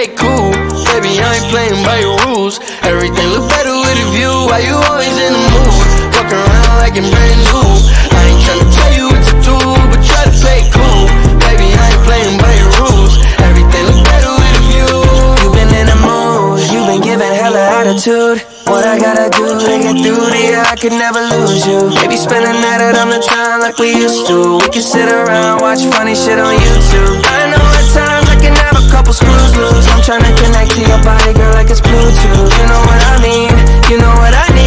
play cool. Baby, I ain't playing by your rules. Everything look better with a view. Why you always in the mood? Fuck around like I'm brand new. I ain't tryna tell you what to do, but try to play cool. Baby, I ain't playing by your rules. Everything look better with a view. You been in the mood, you been giving hella attitude. What I gotta do to get through to you, I could never lose you. Maybe spend a night out on the town like we used to. We can sit around, watch funny shit on YouTube. I know at times I can have a couple screws loose. I'm tryna connect to your body, girl, like it's Bluetooth. You know what I mean, you know what I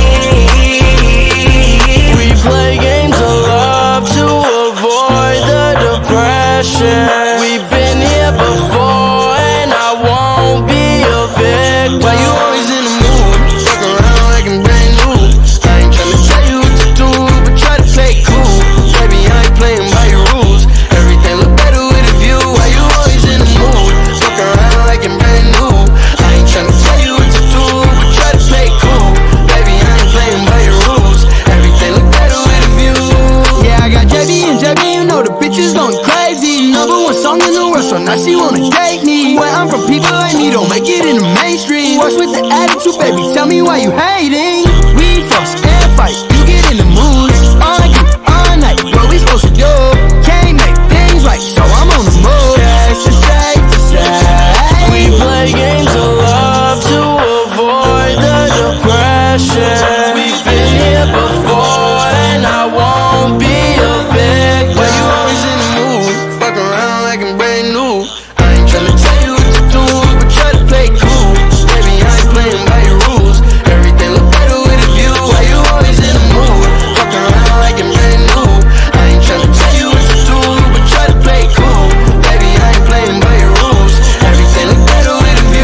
need. We play games of love to avoid the depression. We've been here before and I won't be a victim. Why you always in the mood? Fuck around like I'm brand new. I ain't tryna tell you what to do, but try to play cool. Baby, I ain't playing by your rules. Everything look better with a view. Why you always in the mood? Fuck around like I'm brand new. I ain't tryna tell you what to do, but try to play cool. Baby, I ain't playing by your rules. Everything look better with a view. Yeah, I got JB and JB, you know the bitch is going crazy. #1 song in the world, so now she wanna date me. Where I'm from, people like me don't make it in the mainstream. What's with the attitude, baby? Tell me why you hating. We fuss and fight, you get in the mood. Argue all night, what we supposed to do? Can't make things right, so I'm on the move. Yeah, it's safe to say we play games of love to avoid the depression. We've been here before and I won't be a victim. Why you always in the mood? Fuck around like I'm brand new. I ain't tryna tell you what to do, but try to play cool. Baby, I ain't playing by your rules. Everything look better with a view. Why you always in the mood? Fuck around like I'm brand new. I ain't tryna tell you what to do, but try to play cool. Baby, I ain't playing by your rules. Everything look better with a view.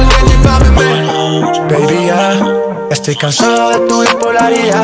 Baby, ya estoy cansado de tu bipolaridad,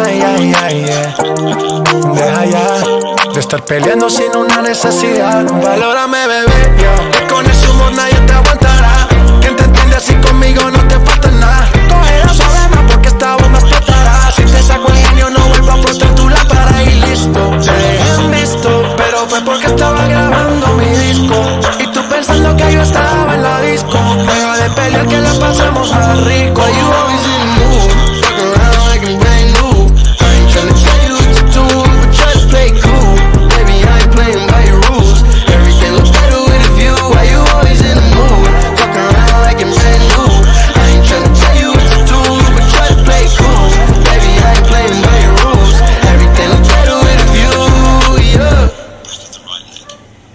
Deja ya de estar peleando sin una necesidad. Valórame, bebé, que con ese humor nadie te aguantará. Quien te entiende así conmigo no te falta nada. Cógela suave más porque esta bomba explotará. Si te saco el genio no vuelvo a flotar tu lámpara y listo. Te dejé en visto, pero fue porque estaba grabando mi disco. Y tú pensando que yo estaba en la disco. Deja de pelear que la pasamos más rico. Why you always in the mood? Fuck around like I'm brand new. I ain't tryna tell you what to do, but try to play cool. Baby, I ain't playing by your rules. Everything look better with a view. Why you always in the mood? Fuck around like I'm brand new. I ain't tryna tell you what to do, but try to play cool. Baby, I ain't playing by your rules. Everything look better with a view, yeah. Back at the right leg.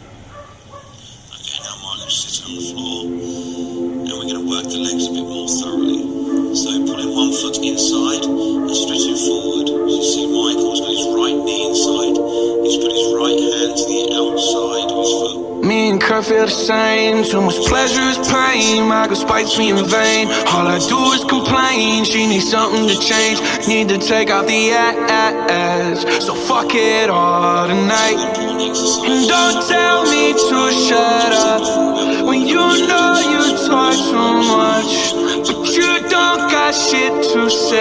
Okay, now Michael's sitting on the floor. And we're going to work the legs a bit more thoroughly. So putting one foot inside and stretching forward. So you see Michael's got his right knee inside. He's put his right hand to the outside of his foot. Me and Kurt feel the same. Too much pleasure is pain. Michael spites me in vain. All I do is complain. She needs something to change. Need to take out the ass. So fuck it all tonight. And don't tell me to shut up when you know you talk too much, but you don't got shit to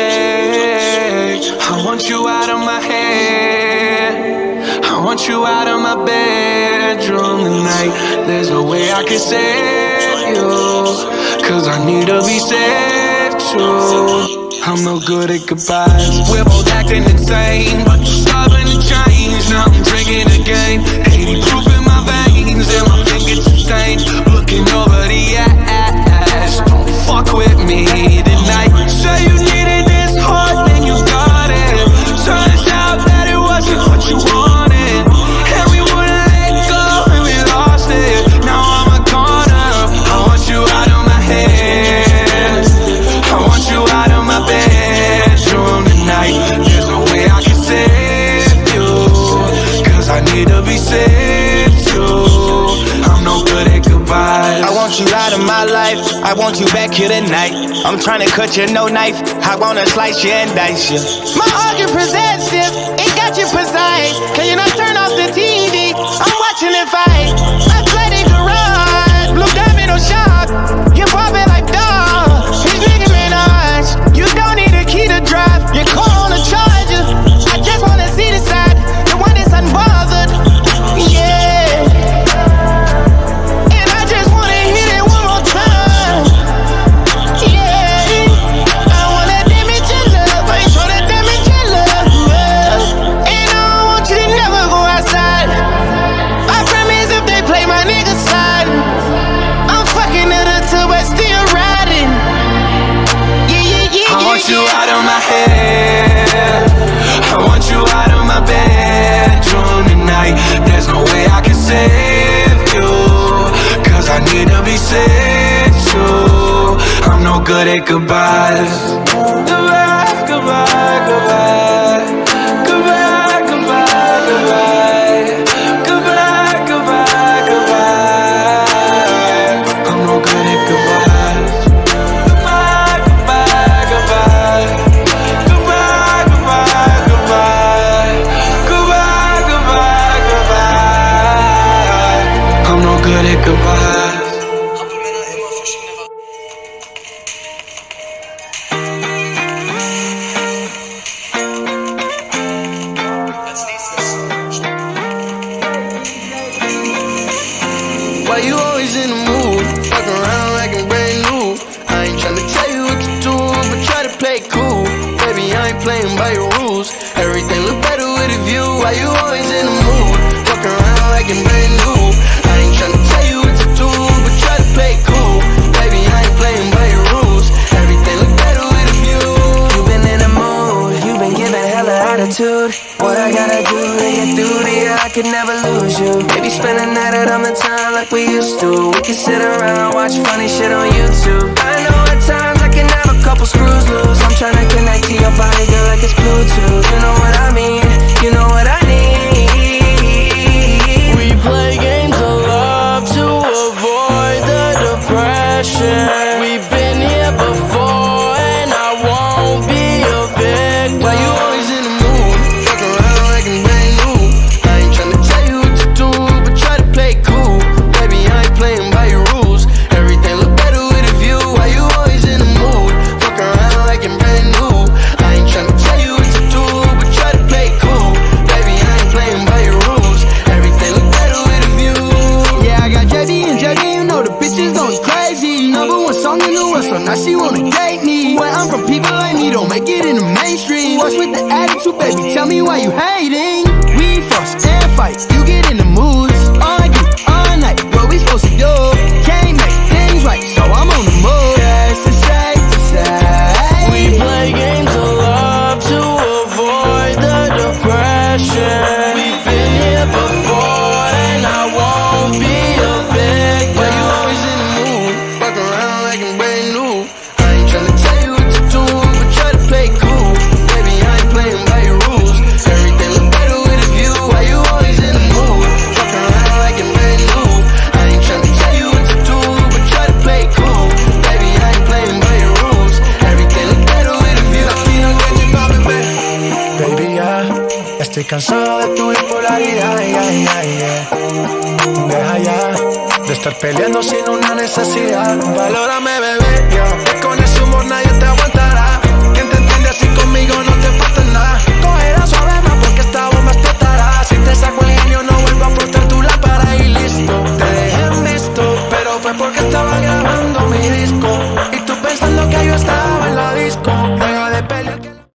say. I want you out of my head. I want you out of my bedroom tonight. There's a way I can save you, cause I need to be saved too. I'm no good at goodbyes. We're both acting insane, but you're stubborn to change. Now I'm drinking again. 80 proof in my veins and my fingertips stained. Looking over the ass. Don't fuck with me tonight. Say you needed this hard, then you got it. Turns out that it wasn't what you wanted, and we wouldn't let go and we lost it. Now I'm a corner. I want you out of my head. I want you out of my bedroom tonight. There's no way I can save you, cause I need to be saved too. I'm no good at goodbyes. I want you out of my life. I want you back here tonight. I'm trying to cut you, no knife. I wanna slice you and dice you. My heart get possessive, it got you precise. Can you not turn off the TV? I'm watching it fight. Athletic garage, blue diamond or shark. You pop it like dog. He's Nicki Minaj. You don't need a key to drive. Your car on the charger. I just wanna see the side, the one that's unbothered. Yeah. And I just wanna hit it one more time. right. There's no way I can save you, cause I need to be saved too. I'm no good at goodbyes. Goodbye, goodbye, goodbye. Goodbye, goodbye, goodbye. Goodbye, goodbye, goodbye. I'm no good at goodbyes. Goodbye, goodbye, goodbye. Goodbye, goodbye, goodbye. Goodbye, goodbye, goodbye. I'm no good at goodbyes. Why you always in the mood? Fuck around like I'm brand new. I ain't tryna tell you what to do, but try to play cool. Baby, I ain't playing by your rules. Everything look better with a view. Why you always in the mood? Fuck around like I'm brand new. I ain't tryna tell you what to do, but try to play cool. Baby, I ain't playing by your rules. Everything look better with a view. You been in the mood, you been giving hella attitude. What I gotta do to get through to you, I could never lose you. Maybe spend a night out on the time like we used to. We can sit around, watch funny shit on YouTube. I know at times I can have a couple screws loose. I'm tryna connect to your body, girl, like it's Bluetooth. You know what I mean, you know what I need. We play games of love to avoid the depression. We've been here before and I won't be a victim. Why you always in the mood? Fuck around like I'm brand new. I ain't tryna tell you what to do, but try to play cool. Baby, I ain't playing by your rules. Everything look better with a view. Why you always in the mood? Fuck around like I'm brand new. I ain't tryna tell you what to do, but try to play cool. Baby, I ain't playing by your rules. Everything look better with a view. Yeah, I got JD and JD, you know the bitches going crazy. Number one song in the world, so now she wanna date me. Where I'm from, people like me don't make it in the mainstream. What's with the attitude, baby? Tell me why you hating. We fuss and fight, you get in the moods. Argue all night, what we supposed to do? Can't make things right, so I'm on the move. That's the safe to say. We play games of love to avoid the depression. We've been here before and I won't be a victim. Why you always in the mood? Fuck around like I'm brand new. I ain't tryna tell you what to do, but try to play cool. Baby, I ain't playing by your rules. Everything look better with a view. Why you always in the mood? Fuck around like I'm brand new. I ain't tryna tell you what to do, but try to play cool. Baby, I ain't playing by your rules. Everything look better with a view. Baby, ya estoy cansado de tu bipolaridad, Deja ya de estar peleando sin una necesidad. Valórame, bebé.